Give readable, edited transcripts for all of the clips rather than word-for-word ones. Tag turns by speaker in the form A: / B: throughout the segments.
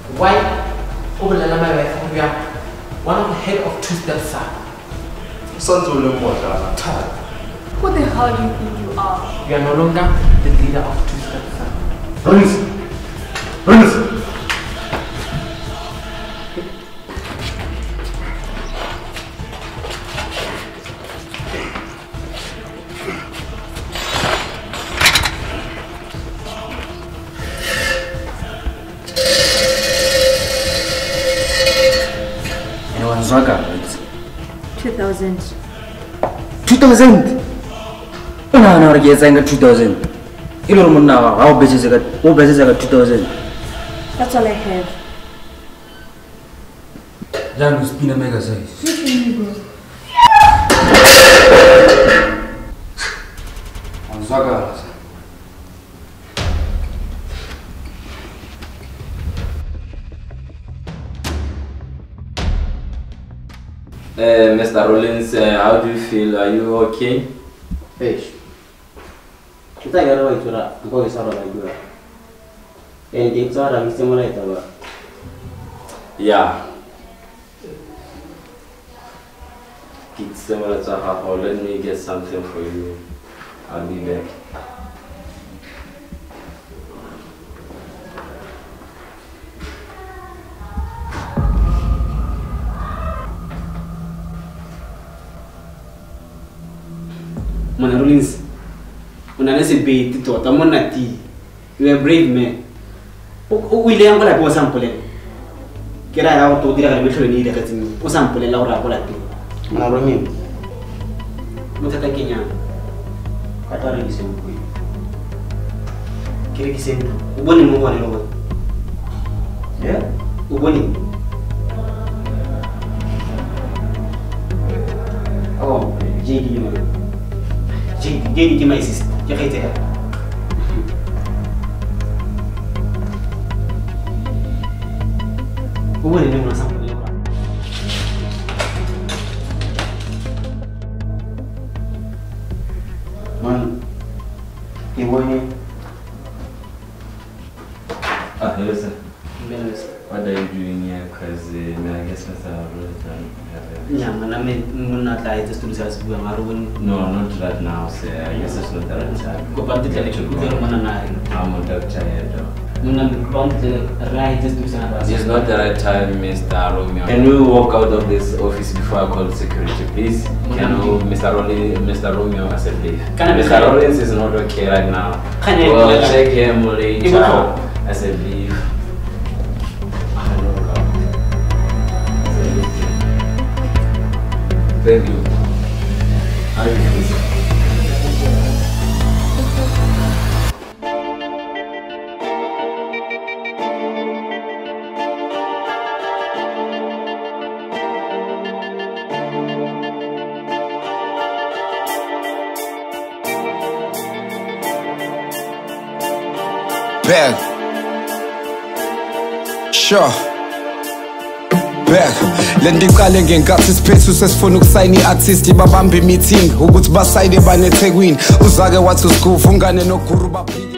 A: Why? Over the Lama, we are one of the head of two-step saab.
B: Who the hell do you think you are?
A: You are no longer the leader of two-step saab.
C: Release!
D: Anyone's Zaga,
B: 2,000.
D: 2,000? No, yes, I got 2,000. You don't know how busy I got 2,000.
B: That's all I have.
D: That was been a mega size. Zaga.
E: Mr. Rollins, how do you feel? Are you okay?
F: Fish. Kita yang ada itu lah, aku kisah orang itu lah. Yang kita orang mesti mulai tahu.
E: Yeah. It's similar to how let me get something for you. I'll be back.
F: Mana Rollins, mana nasi bait itu, atau mana ti, you are brave man. William kalau aku sampulin, kira aku tu tidak ada betul ni dekat sini. Aku sampulin Laura aku lagi. Mana Romi? Muka tak kenya, kata orang kisah buku. Kira kisah, ubon ni mau ada lawat. Ya, ubon ni. Oh, jadi mana? Jadi gimana sih? Ya kayak itu. Ubon ini mana sampai Laura? Man, ibu ini.
E: Listen.
F: Benar.
E: What are you doing here? Because I guess Mr. Rollins.
F: Ya, mana menata itu tulis sebuah marun.
E: No, not right now, sir. I guess it's not the right time.
F: Kau pantai cari kuda mana nari?
E: I'm a doctor here, though.
F: Mana pantai right itu tulis apa?
E: It's not the right time, Mr. Romeo. Can we walk out of this office before I call security, please? Can you, Mr. Romeo, I said leave. Mr. Rollins is not okay right now. Well, check him later. I said leave. Thank you. How are you?
G: Back. Sure. Back. Lendiqale ngenkathi siphethu sesifuna ukusayina iartist babambe meeting ukuthi basayide baneThekwini uzake wathi usikuva ungane noguru baphiki.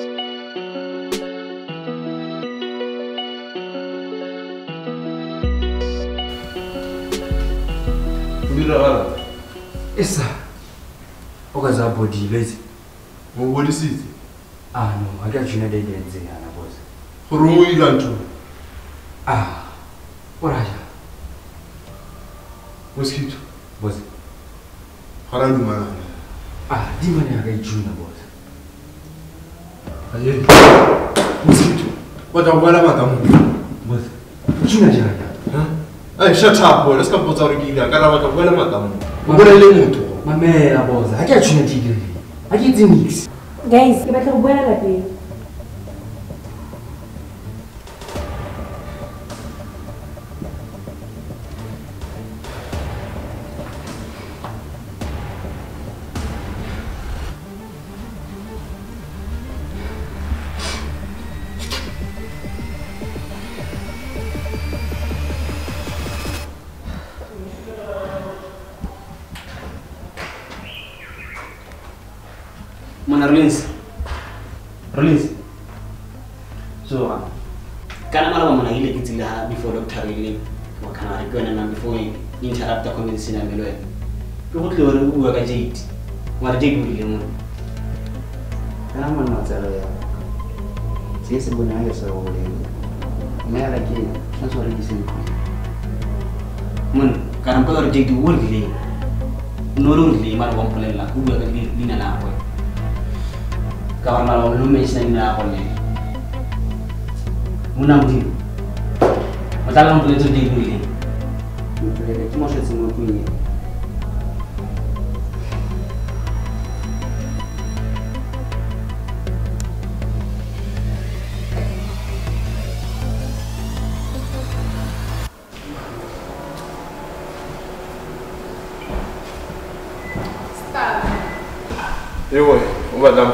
C: Mira,
D: Esa. Okaza body lazy.
C: what is it?
D: Ah no, I got you na dede nze yana boss.
C: Rumu ilantu.
D: Ah. Oraja.
C: Mosquito.
D: Boss.
C: Harandi mana.
D: Ah, di mana aga ijuna boss.
C: Aye. Mosquito. What are wala matamu?
D: Boss. Ijuna jana.
C: Hey, shut up, boy. Let's come put our giga. Kana wala wala matamu. Mbona ile mtu?
D: Mamela boss. Aga chuna tigre. Aga mix.
B: Guys, kita buena la peli.
F: Mana Rollins. So, karena malam mana ile ke tsela before doctor ile wa kana re kwana na before interrupt the conversation ya melo ke go tle re bua ka Jade wa re Jade ile mo
D: kana mona tsala ya se bona ya sa go le me ala ke tshwanetse re di seng
F: mun kana ko re Jade wo ile no lo ile ma go mpolela go bua ka dina la go ka ona lo me sina na go le muna mudi matala mpole to Jade ile
D: mpole ke mo setse mo kunya
C: Ewe, ubadam.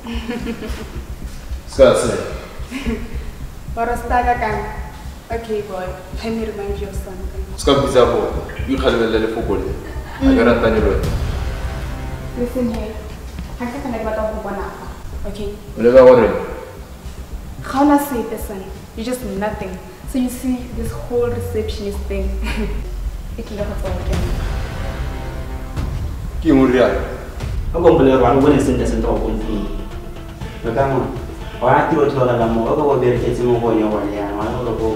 C: Skase.
B: Barastaga kan. Okay boy, let me remind you of something.
C: Ska bizabo. You khalwele le fokole. Agara tanyelo.
B: Listen here. Haka kana ba ta go bona. Okay.
C: Le ba wore.
B: How na say person? You just nothing. So you see this whole receptionist thing. It will have to again.
C: Ki murial.
F: Ako mpole rwa go ne sente sente go konfi
D: Nakama, wa ti o thola la mo go bere ke tsimo go nya wa ya wa go go